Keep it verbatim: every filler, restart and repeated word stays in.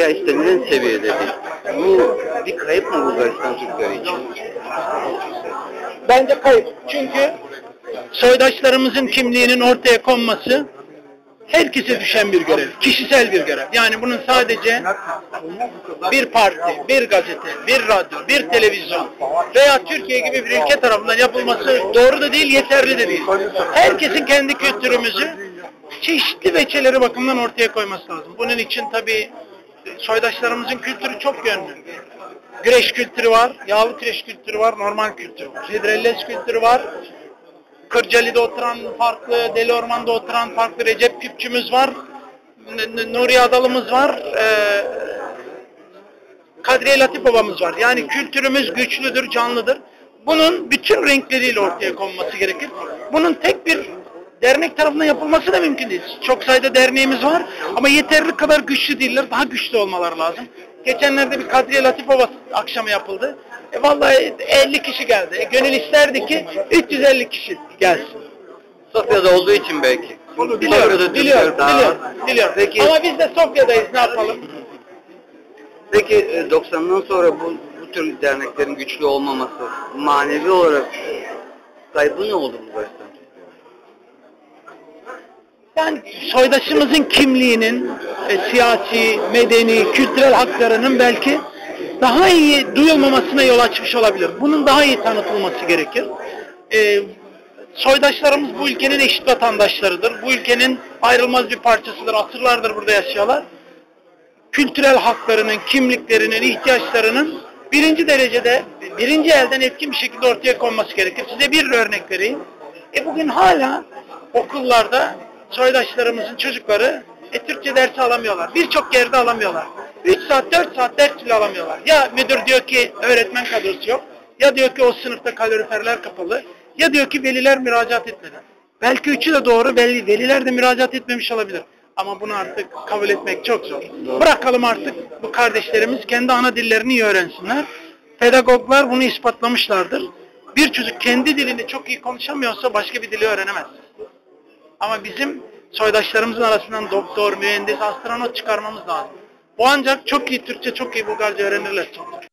istenilen seviyede değil. Bu bir kayıp mı Bulgaristan Türkleri için? Bence kayıp. Çünkü soydaşlarımızın kimliğinin ortaya konması herkese düşen bir görev. Kişisel bir görev. Yani bunun sadece bir parti, bir gazete, bir radyo, bir televizyon veya Türkiye gibi bir ülke tarafından yapılması doğru da değil, yeterli de değil. Herkesin kendi kültürümüzü çeşitli veçeleri bakımından ortaya koyması lazım. Bunun için tabii soydaşlarımızın kültürü çok yönlü. Güreş kültürü var, yağlı güreş kültürü var, normal kültürü var. Hidrellez kültürü var. Kırcaali'de oturan farklı, Deli Orman'da oturan farklı Recep Küpçümüz var. Nuri Adalımız var. E, Kadriye Latif Babamız var. Yani kültürümüz güçlüdür, canlıdır. Bunun bütün renkleriyle ortaya konması gerekir. Bunun tek bir dernek tarafından yapılması da mümkün değil. Çok sayıda derneğimiz var ama yeterli kadar güçlü değiller. Daha güçlü olmaları lazım. Geçenlerde bir Kadriye Latif Baba akşamı yapıldı. E vallahi elli kişi geldi. E gönül isterdi ki üç yüz elli kişi gelsin. Sofya'da olduğu için belki. Bunu biliyorum, biliyorum, biliyorum, biliyorum, biliyorum. Peki, ama biz de Sofya'dayız, ne yapalım? Peki doksandan sonra bu, bu tür derneklerin güçlü olmaması manevi olarak kaybı ne oldu Bulgaristan? Yani soydaşımızın kimliğinin e, siyasi, medeni, kültürel haklarının belki daha iyi duyulmamasına yol açmış olabilir. Bunun daha iyi tanıtılması gerekir. E, soydaşlarımız bu ülkenin eşit vatandaşlarıdır. Bu ülkenin ayrılmaz bir parçasıdır. Asırlardır burada yaşıyorlar. Kültürel haklarının, kimliklerinin, ihtiyaçlarının birinci derecede, birinci elden etkin bir şekilde ortaya konması gerekir. Size bir örnek vereyim. E bugün hala okullarda soydaşlarımızın çocukları e, Türkçe dersi alamıyorlar. Birçok yerde alamıyorlar. üç saat, dört saat ders bile alamıyorlar. Ya müdür diyor ki öğretmen kadrosu yok, ya diyor ki o sınıfta kaloriferler kapalı, ya diyor ki veliler müracaat etmedi. Belki üçü de doğru, veli, veliler de müracaat etmemiş olabilir. Ama bunu artık kabul etmek çok zor. Bırakalım artık bu kardeşlerimiz kendi ana dillerini iyi öğrensinler. Pedagoglar bunu ispatlamışlardır. Bir çocuk kendi dilini çok iyi konuşamıyorsa başka bir dili öğrenemez. Ama bizim soydaşlarımızın arasından doktor, mühendis, astronot çıkarmamız lazım. O ancak çok iyi Türkçe, çok iyi Bulgarca öğrenirler.